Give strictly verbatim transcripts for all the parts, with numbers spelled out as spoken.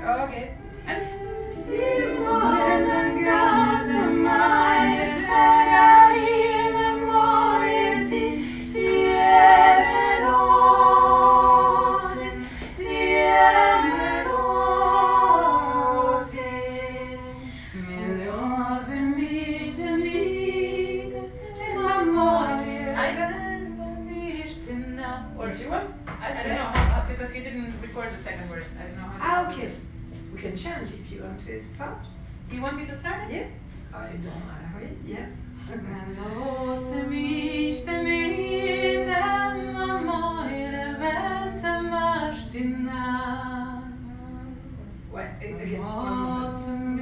Okay. Or if you want, I, I don't know how, because you didn't record the second verse. I don't know how. Ah, okay. We can change if you want to start. You want me to start it? Yeah. I don't know. Yes. Wait, again. One more time.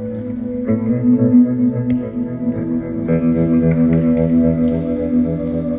Thank you.